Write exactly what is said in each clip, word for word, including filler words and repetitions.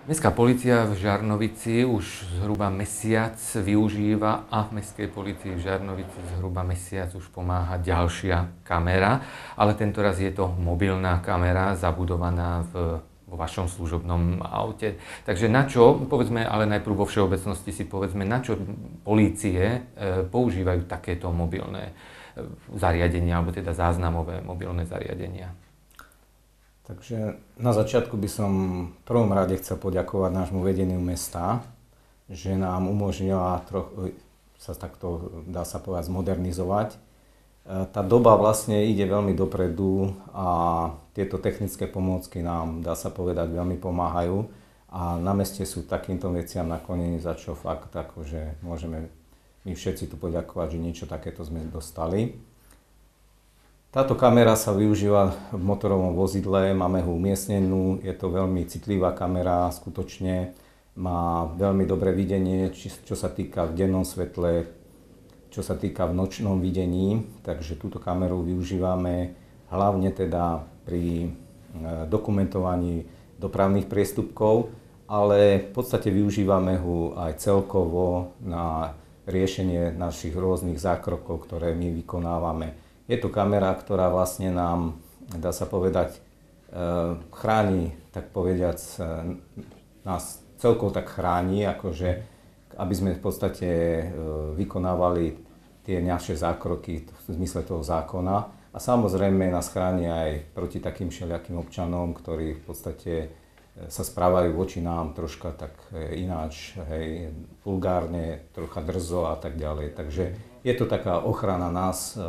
Mestská polícia v Žarnovici už zhruba mesiac využíva a Mestskej polícii v Žarnovici zhruba mesiac už pomáha ďalšia kamera, ale tentoraz je to mobilná kamera zabudovaná v, vo vašom služobnom aute. Takže na čo, povedzme, ale najprv vo všeobecnosti si povedzme, na čo polície e, používajú takéto mobilné zariadenia, alebo teda záznamové mobilné zariadenia? Takže na začiatku by som v prvom rade chcel poďakovať nášmu vedeniu mesta, že nám umožnila trochu sa takto, dá sa povedať, zmodernizovať. Tá doba vlastne ide veľmi dopredu a tieto technické pomôcky nám, dá sa povedať, veľmi pomáhajú. A na meste sú takýmto veciam naklonení, za čo fakt akože môžeme my všetci tu poďakovať, že niečo takéto sme dostali. Táto kamera sa využíva v motorovom vozidle, máme ho umiestnenú, je to veľmi citlivá kamera, skutočne má veľmi dobré videnie, či, čo sa týka v dennom svetle, čo sa týka v nočnom videní, takže túto kameru využívame hlavne teda pri dokumentovaní dopravných priestupkov, ale v podstate využívame ho aj celkovo na riešenie našich rôznych zákrokov, ktoré my vykonávame. Je to kamera, ktorá vlastne nám, dá sa povedať, chráni, tak povediac, nás celkovo tak chráni, akože, aby sme v podstate vykonávali tie naše zákroky v zmysle toho zákona. A samozrejme nás chráni aj proti takým všelijakým občanom, ktorí v podstate sa správajú voči nám troška tak ináč, hej, vulgárne, trocha drzo a tak ďalej. Takže je to taká ochrana nás e,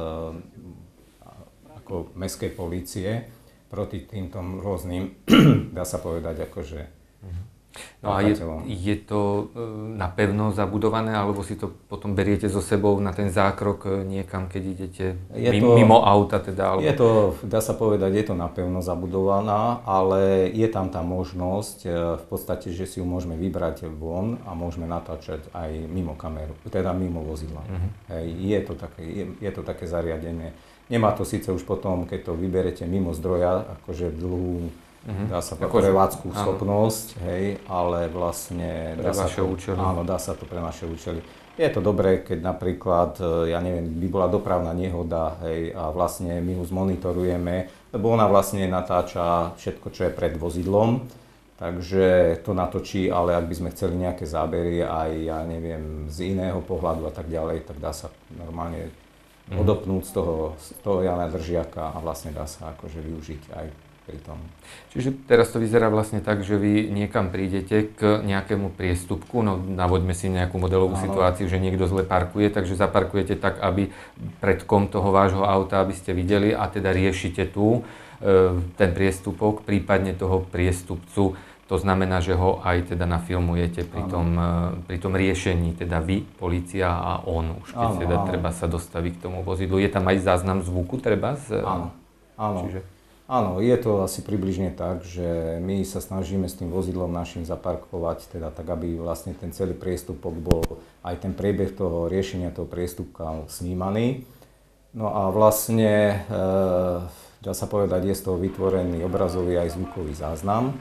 ako mestskej polície proti týmto rôznym, dá sa povedať, akože no a je, je to napevno zabudované, alebo si to potom beriete so sebou na ten zákrok niekam, keď idete je mimo, to, mimo auta teda? Alebo... Je to, dá sa povedať, je to napevno zabudovaná, ale je tam tá možnosť v podstate, že si ju môžeme vybrať von a môžeme natáčať aj mimo kameru, teda mimo vozidla. Uh-huh. Hej, je, to také, je, je to také zariadenie. Nemá to síce už potom, keď to vyberete mimo zdroja, akože dlhú, Uh-huh. dá sa povedať, prevádzkú schopnosť, hej, ale vlastne pre dá sa, to, účely. Áno, dá sa to pre naše účely. Je to dobré, keď napríklad, ja neviem, by bola dopravná nehoda, hej, a vlastne my ho zmonitorujeme, lebo ona vlastne natáča všetko, čo je pred vozidlom, takže to natočí, ale ak by sme chceli nejaké zábery aj, ja neviem, z iného pohľadu a tak ďalej, tak dá sa normálne uh-huh. odopnúť z toho, z toho Jana Držiaka a vlastne dá sa akože využiť aj pri tom. Čiže teraz to vyzerá vlastne tak, že vy niekam prídete k nejakému priestupku, no navoďme si nejakú modelovú Áno. situáciu, že niekto zle parkuje, takže zaparkujete tak, aby predkom toho vášho auta, aby ste videli a teda riešite tu e, ten priestupok, prípadne toho priestupcu. To znamená, že ho aj teda nafilmujete pri tom, pri tom riešení, teda vy, polícia a on, už keď áno, teda áno. treba sa dostaviť k tomu vozidlu. Je tam aj záznam zvuku treba? Z, áno, áno. Čiže... Áno, je to asi približne tak, že my sa snažíme s tým vozidlom našim zaparkovať, teda tak, aby vlastne ten celý priestupok bol, aj ten priebeh toho riešenia toho priestupka snímaný. No a vlastne, e, dá sa povedať, je z toho vytvorený obrazový aj zvukový záznam.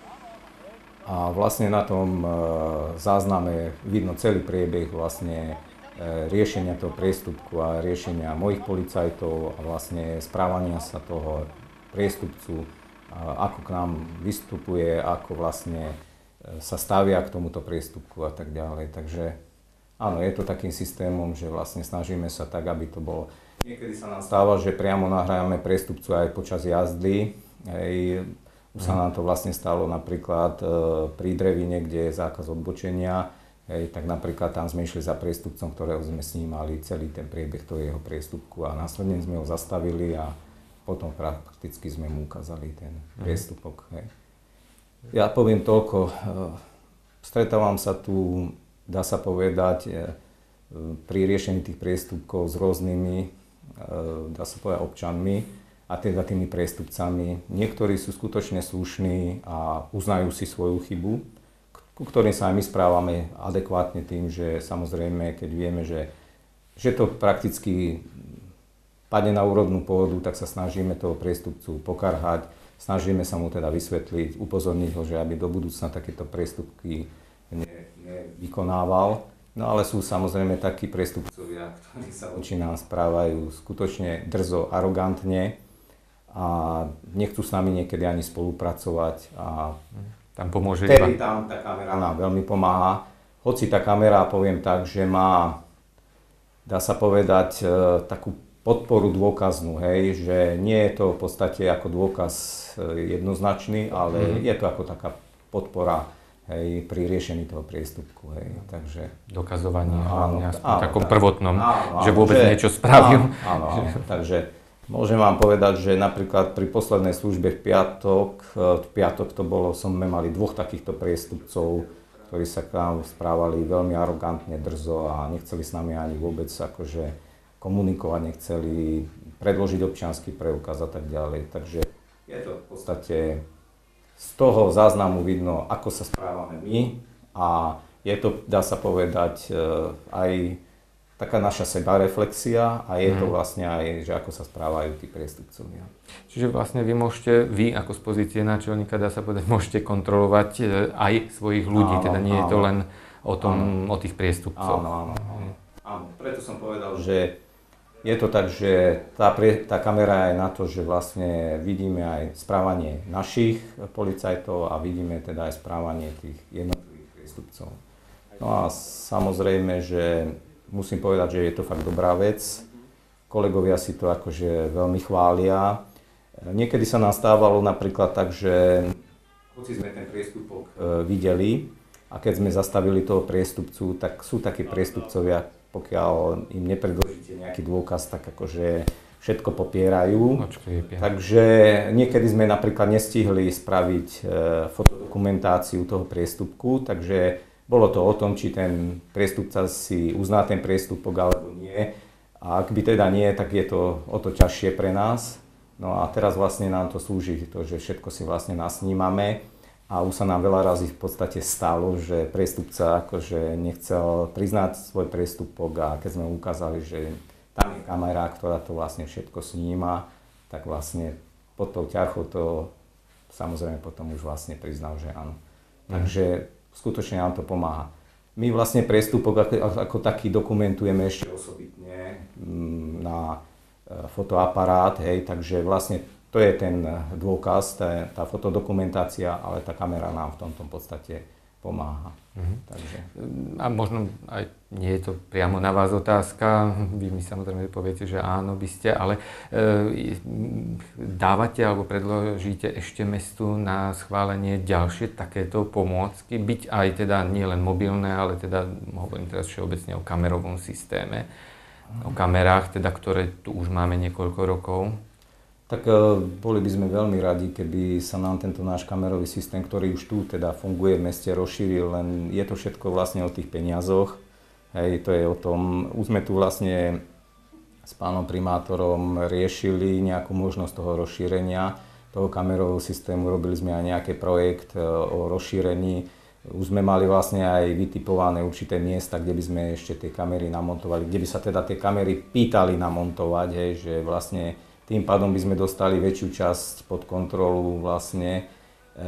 A vlastne na tom e, zázname vidno celý priebeh vlastne e, riešenia toho priestupku a riešenia mojich policajtov a vlastne správania sa toho priestupcu, ako k nám vystupuje, ako vlastne sa stavia k tomuto priestupku a tak ďalej. Takže áno, je to takým systémom, že vlastne snažíme sa tak, aby to bolo. Niekedy sa nám stáva, že priamo nahráme priestupcu aj počas jazdy. Hej, už sa nám to vlastne stalo napríklad pri Drevine, kde je zákaz odbočenia. Hej, tak napríklad tam sme išli za priestupcom, ktorého sme snímali celý ten priebeh toho jeho priestupku a následne sme ho zastavili a potom prakticky sme mu ukázali ten priestupok. Hej. Ja poviem toľko, stretávam sa tu, dá sa povedať, pri riešení tých priestupkov s rôznymi, dá sa povedať, občanmi a teda tými priestupcami. Niektorí sú skutočne slušní a uznajú si svoju chybu, ku ktorým sa aj my správame adekvátne tým, že samozrejme, keď vieme, že, že to prakticky padne na úrodnú pôdu, tak sa snažíme toho priestupcu pokarhať, snažíme sa mu teda vysvetliť, upozorniť ho, že aby do budúcna takéto priestupky nevykonával. No ale sú samozrejme takí priestupcovia, ktorí sa voči nám správajú skutočne drzo, arogantne a nechcú s nami niekedy ani spolupracovať. A tam pomôže vtedy tam tá kamera nám veľmi pomáha. Hoci tá kamera, poviem tak, že má, dá sa povedať, takú podporu dôkaznú, hej, že nie je to v podstate ako dôkaz jednoznačný, ale mm. je to ako taká podpora, hej, pri riešení toho priestupku, hej, takže... Dokazovanie, áno, aspoň áno, takom tak, prvotnom, áno, že vôbec že, niečo spravil. Áno, áno, áno, takže môžem vám povedať, že napríklad pri poslednej službe v piatok, v piatok to bolo, sme mali dvoch takýchto priestupcov, ktorí sa k nám správali veľmi arogantne, drzo a nechceli s nami ani vôbec akože komunikovať, nechceli predložiť občiansky preukaz a tak ďalej, takže je to v podstate... Z toho záznamu vidno, ako sa správame my a je to, dá sa povedať, aj taká naša sebareflexia a je to vlastne aj, že ako sa správajú tí priestupcovia. Čiže vlastne vy môžete, vy ako z pozície náčelníka, dá sa povedať, môžete kontrolovať aj svojich ľudí, áno, teda nie áno. je to len o tom, áno. o tých priestupcoch. Áno, áno, áno. áno, preto som povedal, že je to tak, že tá, tá kamera je na to, že vlastne vidíme aj správanie našich policajtov a vidíme teda aj správanie tých jednotlivých priestupcov. No a samozrejme, že musím povedať, že je to fakt dobrá vec. Kolegovia si to akože veľmi chvália. Niekedy sa nám stávalo napríklad tak, že hoci sme ten priestupok e, videli a keď sme zastavili toho priestupcu, tak sú takí priestupcovia, pokiaľ im nepredložíte nejaký dôkaz, tak akože všetko popierajú. Očkriepia. Takže niekedy sme napríklad nestihli spraviť e, fotodokumentáciu toho priestupku, takže bolo to o tom, či ten priestupca si uzná ten priestupok alebo nie. A ak by teda nie, tak je to o to ťažšie pre nás. No a teraz vlastne nám to slúži, to, že všetko si vlastne nasnímame. A už sa nám veľa razy v podstate stalo, že priestupca akože nechcel priznať svoj priestupok a keď sme mu ukázali, že tam je kamera, ktorá to vlastne všetko sníma, tak vlastne pod tou ťarchou to samozrejme potom už vlastne priznal, že áno. Mm. Takže skutočne nám to pomáha. My vlastne priestupok ako, ako taký dokumentujeme ešte osobitne na fotoaparát, hej, takže vlastne to je ten dôkaz, tá, tá fotodokumentácia, ale tá kamera nám v tomto podstate pomáha. Mm-hmm. Takže. A možno aj nie je to priamo na vás otázka, vy mi samozrejme poviete, že áno, by ste, ale e, dávate alebo predložíte ešte mestu na schválenie ďalšie takéto pomôcky, byť aj teda nie len mobilné, ale teda hovorím teraz všeobecne o kamerovom systéme, mm-hmm. o kamerách, teda, ktoré tu už máme niekoľko rokov. Tak boli by sme veľmi radi, keby sa nám tento náš kamerový systém, ktorý už tu teda funguje v meste, rozšíril, len je to všetko vlastne o tých peniazoch. Hej, to je o tom, už sme tu vlastne s pánom primátorom riešili nejakú možnosť toho rozšírenia toho kamerového systému, robili sme aj nejaký projekt o rozšírení. Už sme mali vlastne aj vytipované určité miesta, kde by sme ešte tie kamery namontovali, kde by sa teda tie kamery pýtali namontovať, hej, že vlastne tým pádom by sme dostali väčšiu časť pod kontrolu vlastne. E,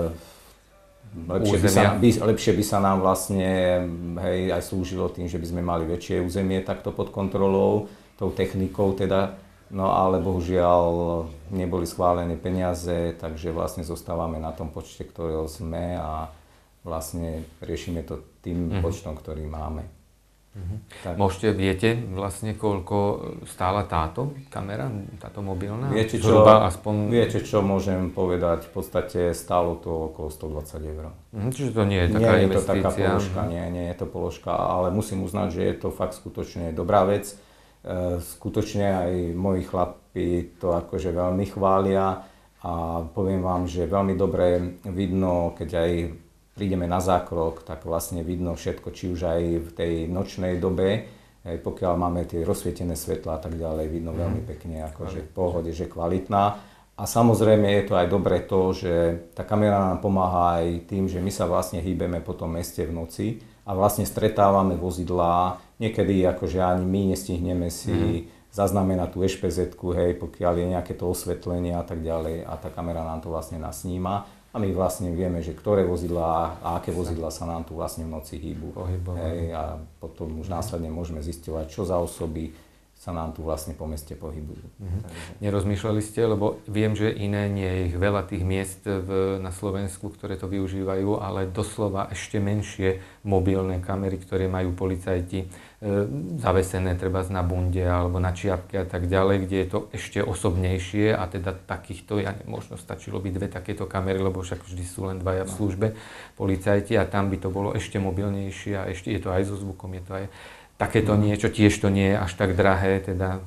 lepšie, by sa, by, lepšie by sa nám vlastne hej, aj slúžilo tým, že by sme mali väčšie územie takto pod kontrolou, tou technikou teda. No ale bohužiaľ neboli schválené peniaze, takže vlastne zostávame na tom počte, ktorého sme a vlastne riešime to tým mm-hmm. počtom, ktorý máme. Mm-hmm. Môžete, viete vlastne koľko stála táto kamera, táto mobilná? Viete čo, aspoň... viete čo môžem povedať, v podstate stálo to okolo stodvadsať eur. Mm-hmm, čiže to nie je taká nie investícia? Nie je to taká položka, nie, nie je to položka, ale musím uznať, že je to fakt skutočne dobrá vec. E, skutočne aj moji chlapi to akože veľmi chvália a poviem vám, že veľmi dobre vidno, keď aj prídeme na zákrok, tak vlastne vidno všetko, či už aj v tej nočnej dobe, aj pokiaľ máme tie rozsvietené svetlá a tak ďalej, vidno mm. veľmi pekne, akože v pohode, že kvalitná. A samozrejme je to aj dobre to, že tá kamera nám pomáha aj tým, že my sa vlastne hýbeme po tom meste v noci a vlastne stretávame vozidlá. Niekedy akože ani my nestihneme si mm. zaznamená tú ešpezetku, hej, pokiaľ je nejaké to osvetlenie a tak ďalej a tá kamera nám to vlastne nasníma. A my vlastne vieme, že ktoré vozidlá a aké vozidlá sa nám tu vlastne v noci hýbu. Hej, a potom už následne môžeme zisťovať, čo za osoby sa nám tu vlastne po meste pohybujú. Mhm. Nerozmýšľali ste, lebo viem, že iné nie je ich veľa tých miest v, na Slovensku, ktoré to využívajú, ale doslova ešte menšie mobilné kamery, ktoré majú policajti e, zavesené treba na bunde alebo na čiapke a tak ďalej, kde je to ešte osobnejšie a teda takýchto, ja možno stačilo by dve takéto kamery, lebo však vždy sú len dvaja v službe policajti a tam by to bolo ešte mobilnejšie a ešte je to aj so zvukom, je to aj takéto niečo, tiež to nie je až tak drahé, teda.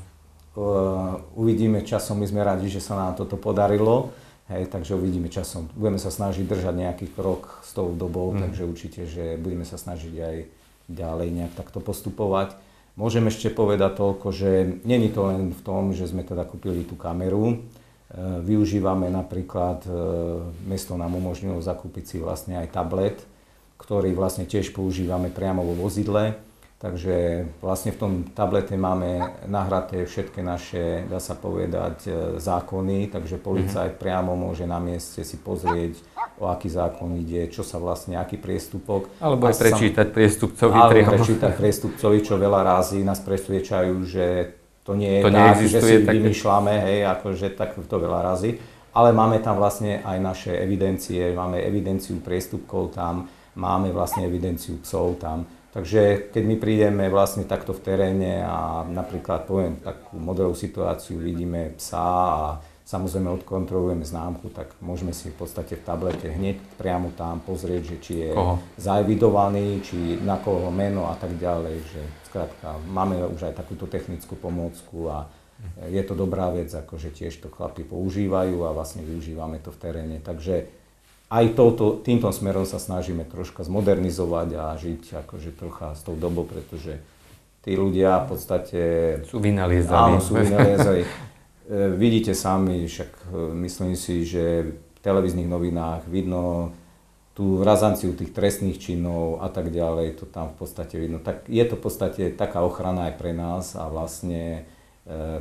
Uh, uvidíme časom, my sme radi, že sa nám toto podarilo, hej, takže uvidíme časom. Budeme sa snažiť držať nejaký krok s tou dobou, mm. takže určite, že budeme sa snažiť aj ďalej nejak takto postupovať. Môžem ešte povedať toľko, že není to len v tom, že sme teda kúpili tú kameru. Uh, využívame napríklad, uh, mesto nám umožnilo zakúpiť si vlastne aj tablet, ktorý vlastne tiež používame priamo vo vozidle. Takže vlastne v tom tablete máme nahraté všetky naše, dá sa povedať, zákony, takže policajt mm-hmm. priamo môže na mieste si pozrieť, o aký zákon ide, čo sa vlastne, aký priestupok. Alebo aj prečítať sam... priestupcovi alebo priamo. Alebo prečítať priestupcovi, čo veľa razy nás presviečajú, že to nie je to tak, že si také... vymýšľame, hej, akože tak to veľa razy. Ale máme tam vlastne aj naše evidencie, máme evidenciu priestupkov tam, máme vlastne evidenciu psov tam. Takže keď my prídeme vlastne takto v teréne a napríklad poviem takú modelovú situáciu, vidíme psa a samozrejme odkontrolujeme známku, tak môžeme si v podstate v tablete hneď priamo tam pozrieť, že či je koho? Zaevidovaný, či na koho meno a tak ďalej. Že skrátka, máme už aj takúto technickú pomôcku a je to dobrá vec, akože tiež to chlapi používajú a vlastne využívame to v teréne. Takže aj touto, týmto smerom sa snažíme troška zmodernizovať a žiť akože trocha s tou dobou, pretože tí ľudia v podstate... Sú vynaliezaví. Áno, sú vynaliezaví. E, vidíte sami, však myslím si, že v televíznych novinách vidno tú razanciu tých trestných činov a tak ďalej, to tam v podstate vidno. Tak je to v podstate taká ochrana aj pre nás a vlastne e,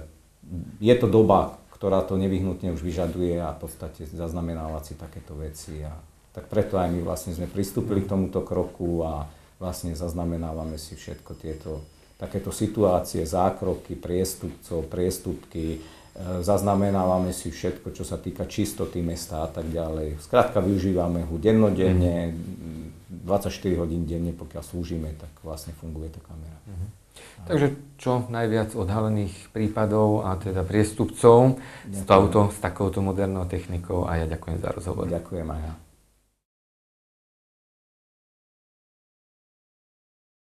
je to doba, ktorá to nevyhnutne už vyžaduje a v podstate zaznamenávať si takéto veci. A tak preto aj my vlastne sme pristúpili k tomuto kroku a vlastne zaznamenávame si všetko tieto takéto situácie, zákroky, priestupcov, priestupky, zaznamenávame si všetko, čo sa týka čistoty mesta a tak ďalej. Skrátka využívame ho dennodenne, dvadsaťštyri hodín denne, pokiaľ slúžime, tak vlastne funguje tá kamera. Mhm. Takže čo najviac odhalených prípadov a teda priestupcov s, touto, s takouto modernou technikou a ja ďakujem za rozhovor. Ďakujem aj ja.